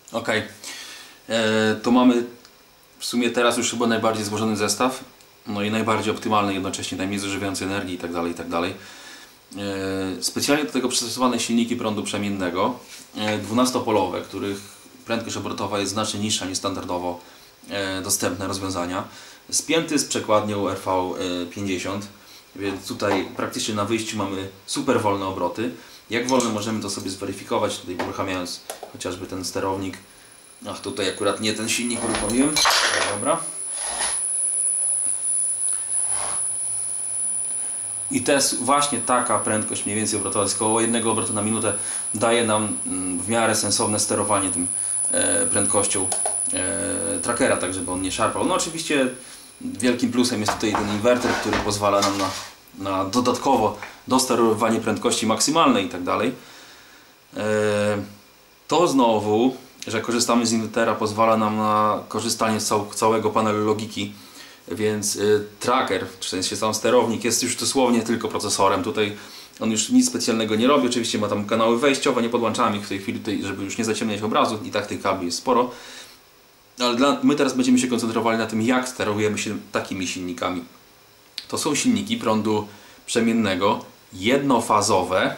Ok, to mamy w sumie teraz już chyba najbardziej złożony zestaw, no i najbardziej optymalny, jednocześnie najmniej zużywający energii itd., itd. Specjalnie do tego przystosowane silniki prądu przemiennego 12-polowe, których prędkość obrotowa jest znacznie niższa niż standardowo dostępne rozwiązania, spięty z przekładnią RV50, więc tutaj praktycznie na wyjściu mamy super wolne obroty. Jak wolne możemy to sobie zweryfikować, tutaj uruchamiając chociażby ten sterownik. Ach, tutaj akurat nie ten silnik uruchomiłem. Dobra. I to jest właśnie taka prędkość mniej więcej obrotowa, jest około 1 obrotu na minutę, daje nam w miarę sensowne sterowanie tym prędkością trackera, tak żeby on nie szarpał. No oczywiście wielkim plusem jest tutaj ten inwerter, który pozwala nam na dodatkowo dosterowywanie prędkości maksymalnej i tak dalej. To znowu, że korzystamy z inwertera, pozwala nam na korzystanie z całego panelu logiki, więc tracker, w sensie sam sterownik, jest już dosłownie tylko procesorem. Tutaj on już nic specjalnego nie robi, oczywiście ma tam kanały wejściowe, nie podłączamy ich w tej chwili, żeby już nie zaciemniać obrazu, i tak tych kabli jest sporo. Ale my teraz będziemy się koncentrowali na tym, jak sterujemy się takimi silnikami. To są silniki prądu przemiennego, jednofazowe,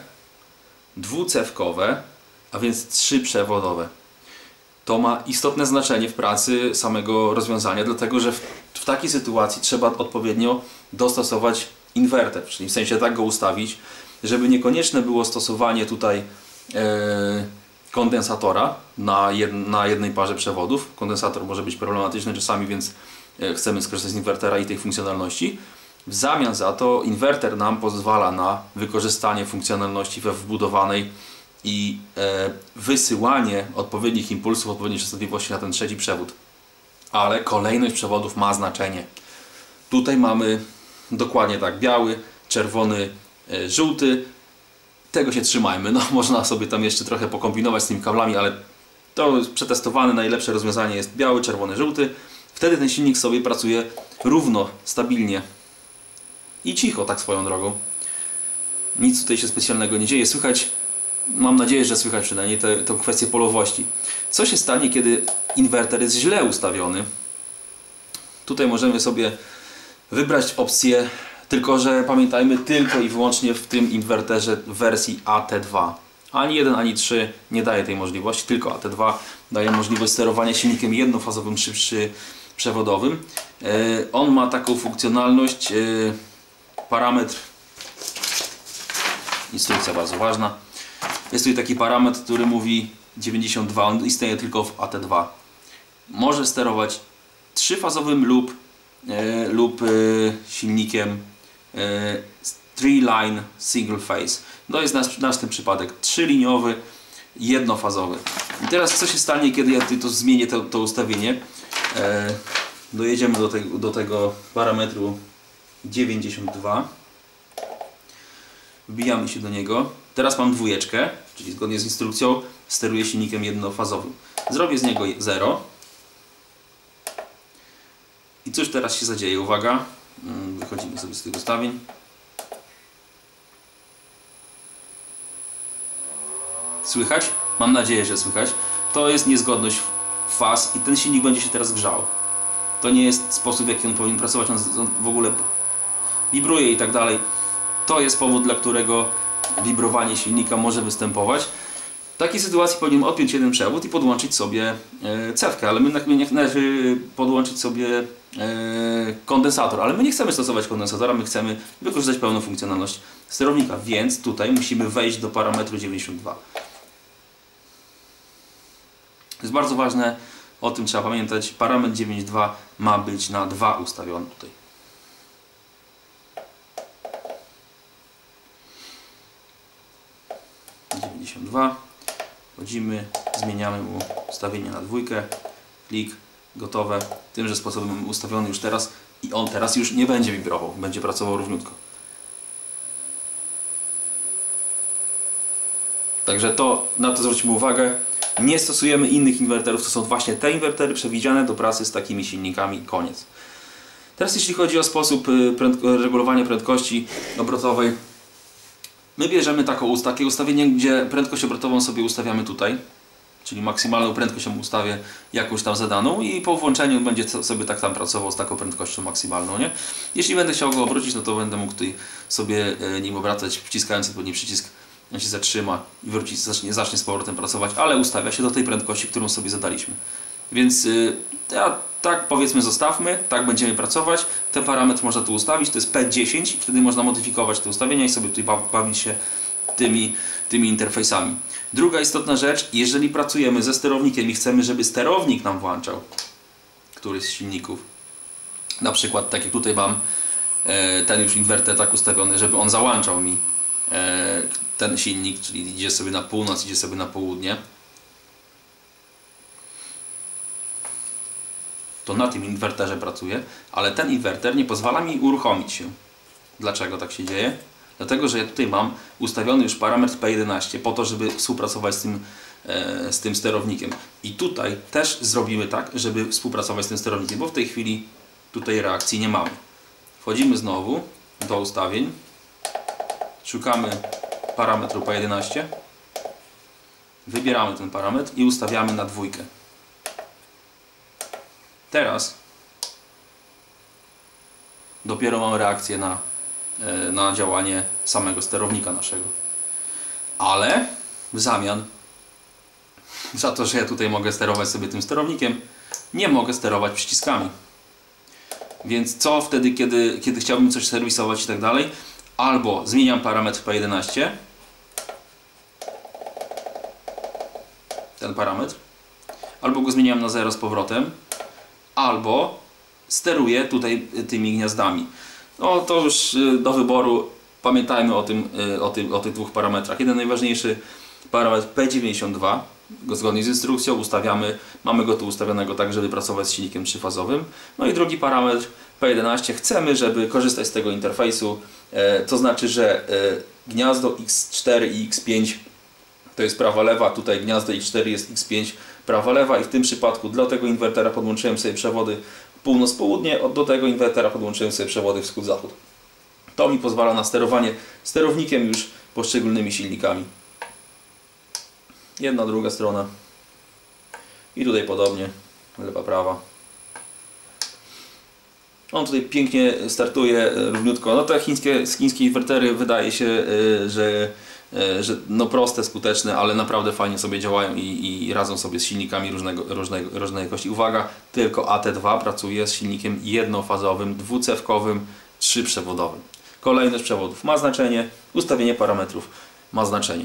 dwucewkowe, a więc 3-przewodowe. To ma istotne znaczenie w pracy samego rozwiązania, dlatego że w takiej sytuacji trzeba odpowiednio dostosować inwerter, czyli w sensie tak go ustawić, żeby niekonieczne było stosowanie tutaj kondensatora na jednej parze przewodów. Kondensator może być problematyczny czasami, więc chcemy skorzystać z inwertera i tej funkcjonalności. W zamian za to inwerter nam pozwala na wykorzystanie funkcjonalności we wbudowanej i wysyłanie odpowiednich impulsów, odpowiedniej częstotliwości na ten trzeci przewód. Ale kolejność przewodów ma znaczenie. Tutaj mamy dokładnie tak, biały, czerwony, żółty. Tego się trzymajmy. No, można sobie tam jeszcze trochę pokombinować z tymi kablami, ale to jest przetestowane, najlepsze rozwiązanie jest biały, czerwony, żółty. Wtedy ten silnik sobie pracuje równo, stabilnie i cicho, tak swoją drogą. Nic tutaj się specjalnego nie dzieje. Słychać, mam nadzieję, że słychać przynajmniej tę kwestię polowości. Co się stanie, kiedy inwerter jest źle ustawiony? Tutaj możemy sobie wybrać opcję, tylko że pamiętajmy, tylko i wyłącznie w tym inwerterze w wersji AT2. Ani 1, ani 3 nie daje tej możliwości, tylko AT2 daje możliwość sterowania silnikiem jednofazowym 3-przewodowym. On ma taką funkcjonalność, parametr, instrukcja bardzo ważna. Jest tutaj taki parametr, który mówi 92, on istnieje tylko w AT2. Może sterować 3-fazowym lub silnikiem 3-line single phase. To jest nasz ten przypadek 3-liniowy, jednofazowy. I teraz co się stanie, kiedy ja to zmienię to ustawienie? Dojedziemy do tego parametru 92. Wbijamy się do niego. Teraz mam dwójeczkę, czyli zgodnie z instrukcją steruję silnikiem jednofazowym. Zrobię z niego 0. I cóż teraz się zadzieje? Uwaga, wychodzimy sobie z tych ustawień. Słychać? Mam nadzieję, że słychać. To jest niezgodność faz i ten silnik będzie się teraz grzał. To nie jest sposób, w jaki on powinien pracować, on w ogóle wibruje i tak dalej. To jest powód, dla którego wibrowanie silnika może występować. W takiej sytuacji powinien odpiąć jeden przewód i podłączyć sobie cewkę, ale my należy podłączyć sobie kondensator, ale my nie chcemy stosować kondensatora, my chcemy wykorzystać pełną funkcjonalność sterownika, więc tutaj musimy wejść do parametru 92. To jest bardzo ważne, o tym trzeba pamiętać. Parametr 92 ma być na 2 ustawiony tutaj. Wchodzimy, zmieniamy mu ustawienie na 2, klik, gotowe. Tymże sposobem ustawiony już teraz i on teraz już nie będzie wibrował, będzie pracował równiutko. Także na to zwróćmy uwagę. Nie stosujemy innych inwerterów, to są właśnie te inwertery przewidziane do pracy z takimi silnikami. Koniec. Teraz jeśli chodzi o sposób regulowania prędkości obrotowej, my bierzemy takie ustawienie, gdzie prędkość obrotową sobie ustawiamy tutaj. Czyli maksymalną prędkość ustawię jakąś tam zadaną i po włączeniu będzie sobie tak tam pracował z taką prędkością maksymalną, nie? Jeśli będę chciał go obrócić, no to będę mógł tutaj sobie nim obracać, wciskając odpowiedni przycisk, on się zatrzyma i wróci, zacznie z powrotem pracować, ale ustawia się do tej prędkości, którą sobie zadaliśmy. Więc tak powiedzmy zostawmy, tak będziemy pracować. Ten parametr można tu ustawić, to jest P10 i wtedy można modyfikować te ustawienia i sobie tutaj bawić się tymi interfejsami. Druga istotna rzecz, jeżeli pracujemy ze sterownikiem i chcemy, żeby sterownik nam włączał któryś z silników, na przykład tak jak tutaj mam ten już inwerter tak ustawiony, żeby on załączał mi ten silnik, czyli idzie sobie na północ, idzie sobie na południe, to na tym inwerterze pracuję, ale ten inwerter nie pozwala mi uruchomić się. Dlaczego tak się dzieje? Dlatego, że ja tutaj mam ustawiony już parametr P11 po to, żeby współpracować z tym sterownikiem. I tutaj też zrobimy tak, żeby współpracować z tym sterownikiem, bo w tej chwili tutaj reakcji nie mamy. Wchodzimy znowu do ustawień, szukamy parametru P11, wybieramy ten parametr i ustawiamy na 2. Teraz dopiero mamy reakcję na działanie samego sterownika naszego. Ale w zamian za to, że ja tutaj mogę sterować sobie tym sterownikiem, nie mogę sterować przyciskami. Więc co wtedy, kiedy chciałbym coś serwisować i tak dalej? Albo zmieniam parametr P11, ten parametr, albo go zmieniam na 0 z powrotem, albo steruję tutaj tymi gniazdami. No to już do wyboru. Pamiętajmy o tych dwóch parametrach. Jeden najważniejszy parametr P92, zgodnie z instrukcją ustawiamy, mamy go tu ustawionego tak, żeby pracować z silnikiem trzyfazowym. No i drugi parametr P11, chcemy, żeby korzystać z tego interfejsu, to znaczy, że gniazdo X4 i X5 to jest prawa lewa, tutaj gniazdo X4 jest X5 prawa lewa i w tym przypadku dla tego inwertera podłączyłem sobie przewody północ-południe, do tego inwertera podłączyłem sobie przewody wschód-zachód. To mi pozwala na sterowanie sterownikiem już poszczególnymi silnikami. Jedna, druga strona. I tutaj podobnie, lewa, prawa. On tutaj pięknie startuje równiutko. No te chińskie inwertery wydaje się, że no proste, skuteczne, ale naprawdę fajnie sobie działają i radzą sobie z silnikami różnej jakości. Uwaga, tylko AT2 pracuje z silnikiem jednofazowym, dwucewkowym, 3-przewodowym. Kolejność przewodów ma znaczenie, ustawienie parametrów ma znaczenie.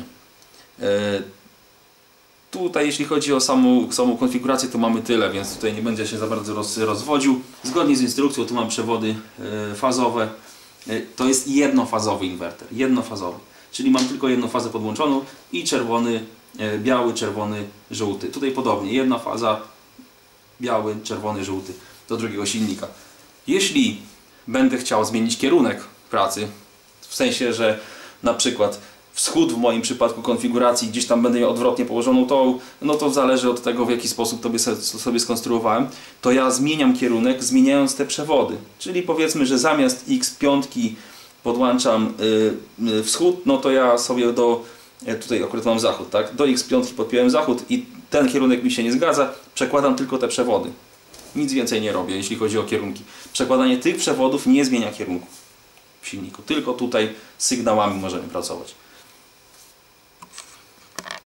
Tutaj jeśli chodzi o samą konfigurację, to mamy tyle, więc tutaj nie będę się za bardzo rozwodził. Zgodnie z instrukcją tu mam przewody fazowe. To jest jednofazowy inwerter, jednofazowy. Czyli mam tylko jedną fazę podłączoną i czerwony, biały, czerwony, żółty. Tutaj podobnie, jedna faza, biały, czerwony, żółty do drugiego silnika. Jeśli będę chciał zmienić kierunek pracy, w sensie, że na przykład wschód w moim przypadku konfiguracji gdzieś tam będę miał odwrotnie położoną, no to zależy od tego, w jaki sposób sobie skonstruowałem, to ja zmieniam kierunek, zmieniając te przewody. Czyli powiedzmy, że zamiast X5 podłączam wschód, no to ja sobie tutaj akurat mam zachód, tak? Do X5 podpiąłem zachód i ten kierunek mi się nie zgadza, przekładam tylko te przewody. Nic więcej nie robię, jeśli chodzi o kierunki. Przekładanie tych przewodów nie zmienia kierunku w silniku, tylko tutaj z sygnałami możemy pracować.